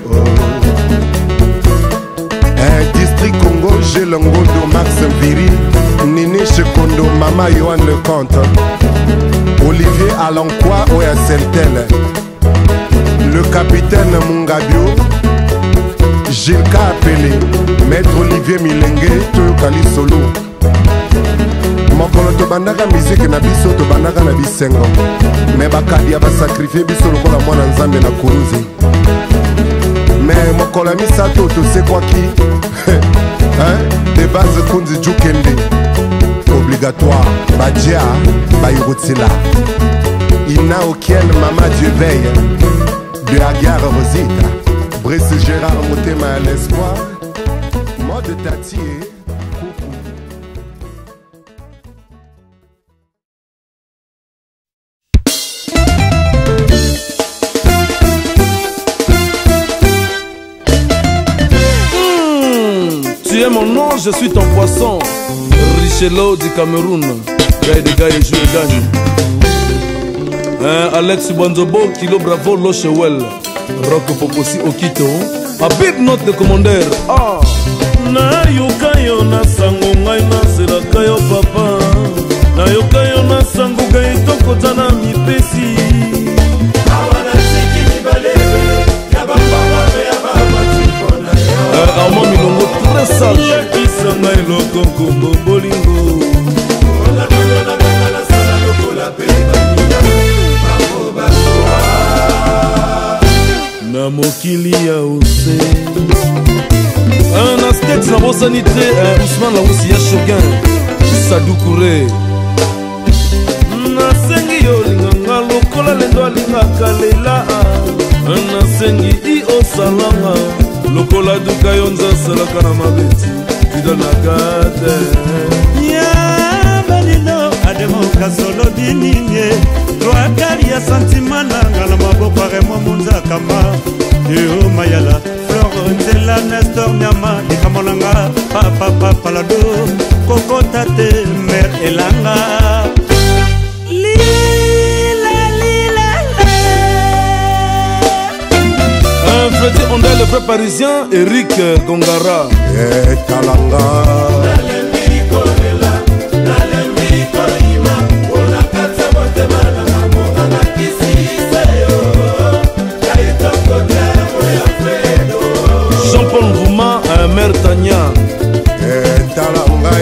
District Congo Gelongondo Max Viri Nini Chekondo Mama Yohan Lecomte Olivier Alankwa Oya Seltel le capitaine Mungabio Gilles Kapele Maître Olivier Milenge Toyokali Solo mokolo tobandaka musique na biso tobandaka na bisengo me bakadi ya basakrifie biso lokola mwana nzambe na kuruzi me mokolo ya misato tosekwaki de base kunzi jukende obligatoire badia bayurutila Ina Okiel Mama Dieu veille de Agar Rosita Brice Gérard Motema à l'espoir mode Tati Tu es mon nom, je suis ton poisson. Richelo du Cameroun. Gaï de Gaï et Jules gagne. Alex Bonzobo, Kilo Bravo, Lochewell. Rock Poposi Okito. Habib note de commandeur. Ah. Na yoka yo na sango ngai na selaka yo papa. Na yoka yo na sango gai tokota na mipesi. Awana siki mibalebe. Yaba papa me yaba matipona yo. Armand Milongo très sage. Yakisa ngai loko kombo bolingo. Ola koyo na banga na sala loko la peba. Na mokili ya ose un astex na bosanité Ousmane Laousi ya Choguin Sadou Kouré nasengi yo linganga lokola lendo alingaka lela nasengi i osalanga lokola duka yo nzasalaka na mabeti idonakate ya balino ademoka solo bininye loakali ya santima nanga na maboko aremo munzakama eo mayala flore nzela nestor nyama likamonanga papa palado kokota te mer elanga Freddy Ondel, le vrai parisien, Eric Gongara Talanga Jean-Paul Ngouma, Mère Tania Talanga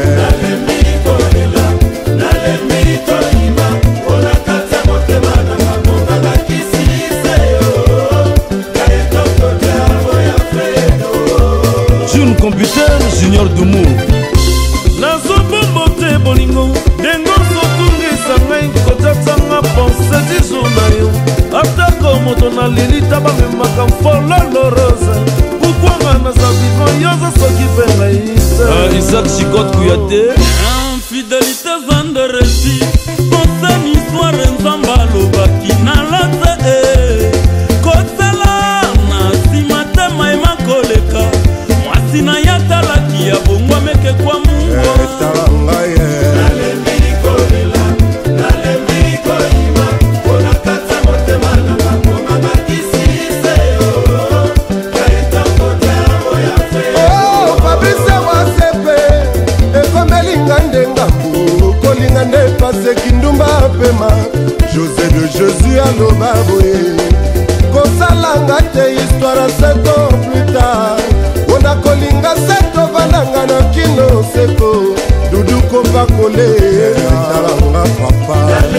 June Computer, Junior Dumu nazobombo te bolingo ndengo zotungisa ngai kotatanga pense diso na yo atako moto na lilita bamemaka fololo rose pukwanga naza vivant yoza soki mpe ngai Isaac Chikot Kouyaté infidélité zande resi posani histoire nzambe alobaki nalate kosala na nsima te maema koleka mwasi na ye atalaki ya bongwa meke kwa mungo naloba boye kosalanga te histoire 7 ans plus tard ona kolinga seto bananga na kino seko dudu kopa kole talanga papa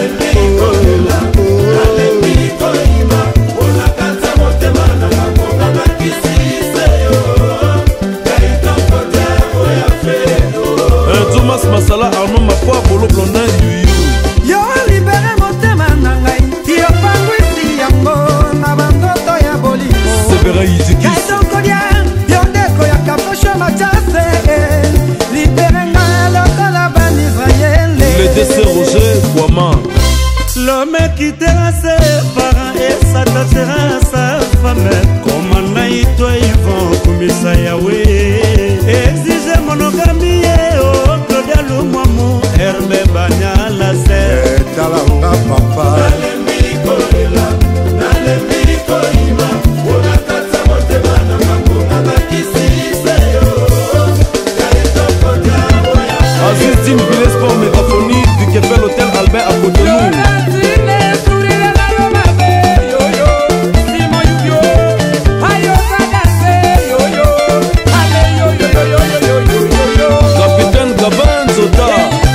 Thomas Masala Arnaud Mapoa Bolo Blondin Yuyu yo libere motema na ngai yo pangwisi yango na bandoto ya bolingo Severa Yidikis kaitokolia yo ndeko ya kaposho machase libere ngai lokola ban Israele Le dessert Roger Kouama L'homme quittera ses parents et s'attachera à sa femme. Comme Naïto Yvon Koumissa Yahweh exige monogamie oh Claudia Lumwamu Herbe Banya la serre talanga papa Aziz Dim Village Sport Mégaphonie du Kepel Hôtel Albert à Cotonou Capitaine Gabin Zota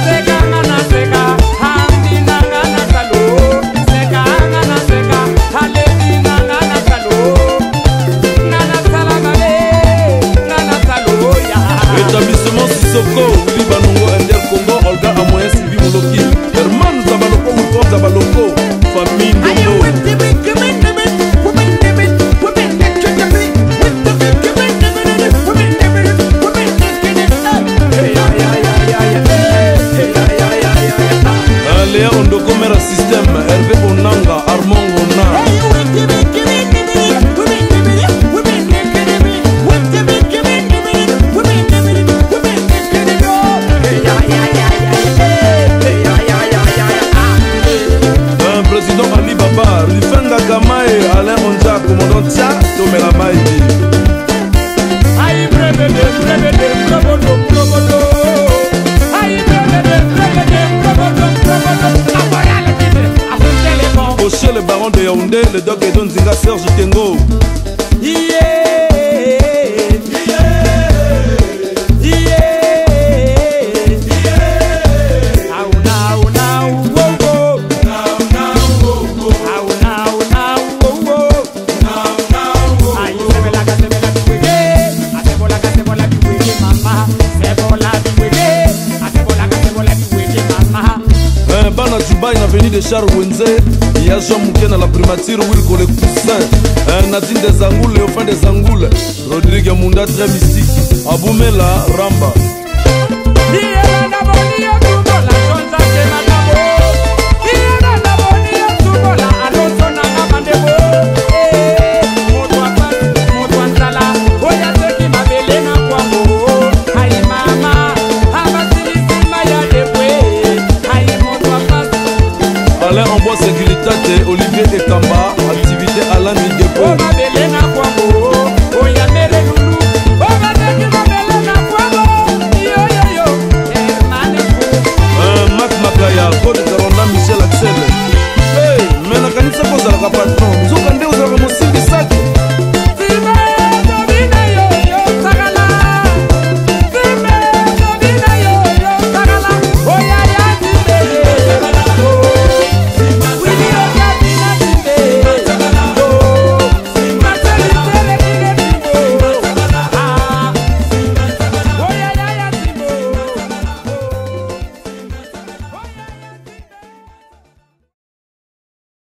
Établissement Sissoko Willy Banongo Ender Congo Olga Amoya Sylvie Moloki Herman Zabaloko Wilford Zabaloko Famille Ndombo Léa Ondoko Mera System Hervé Onanga Armand Ona Président Ali Baba Rifenga Kamae Alain Onja Commandant Tcha Tomela Maïdi Aïe breve probodo Aïe breve probodo Rocher le baron de Yaoundé le doc Edon Zinga Serge Kengo Bana Dubaï na veni de Charles Wenze ya Jean Mouken à la primature Wilco le Coussin Nadine des Angoules Léophane des Angoules Rodrigue Munda très mystique Aboumela Ramba